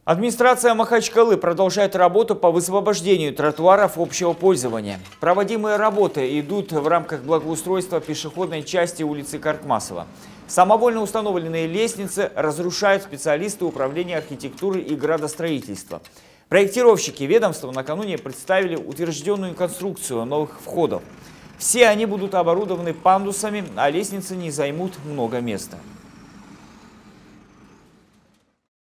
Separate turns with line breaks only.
Администрация Махачкалы продолжает работу по высвобождению тротуаров общего пользования. Проводимые работы идут в рамках благоустройства пешеходной части улицы Картмасова. Самовольно установленные лестницы разрушают специалисты Управления архитектуры и градостроительства. Проектировщики ведомства накануне представили утвержденную конструкцию новых входов. Все они будут оборудованы пандусами, а лестницы не займут много места.